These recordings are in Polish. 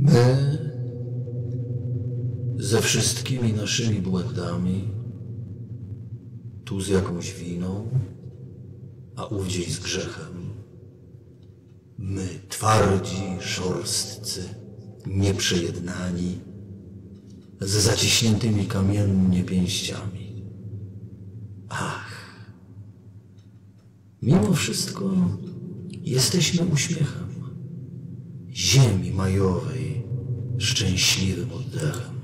My ze wszystkimi naszymi błędami, tu z jakąś winą, a ówdziej z grzechem. My twardzi, szorstcy, nieprzejednani, z zaciśniętymi kamiennie pięściami. Ach, mimo wszystko jesteśmy uśmiechem ziemi majowej, szczęśliwym oddechem,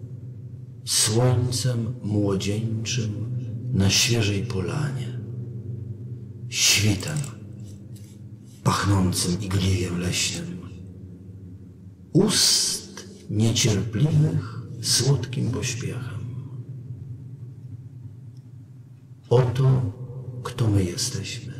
słońcem młodzieńczym na świeżej polanie, świtem pachnącym igliwiem leśnym, ust niecierpliwych słodkim pośpiechem. Oto, kto my jesteśmy.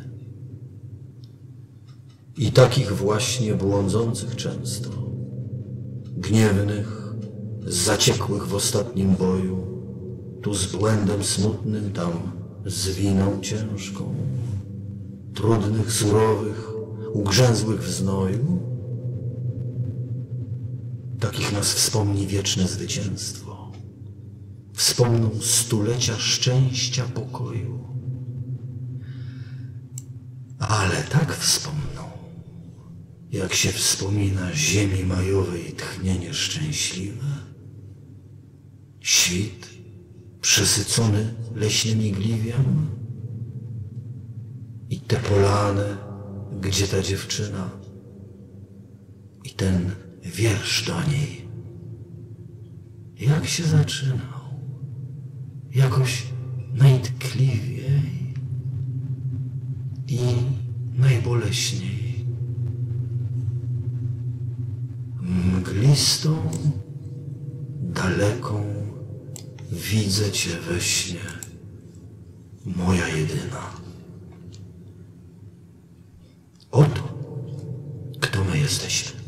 I takich właśnie błądzących często, gniewnych, zaciekłych w ostatnim boju, tu z błędem smutnym, tam z winą ciężką, trudnych, surowych, ugrzęzłych w znoju. Takich nas wspomni wieczne zwycięstwo, wspomną stulecia szczęścia, pokoju. Ale tak wspomną, jak się wspomina ziemi majowej tchnienie szczęśliwe, świt przesycony leśnym igliwiem i te polany, gdzie ta dziewczyna i ten wiersz do niej, jak się zaczynał, jakoś najtkliwiej i najboleśniej. Mglistą, daleką widzę Cię we śnie, moja jedyna. Oto, kto my jesteśmy.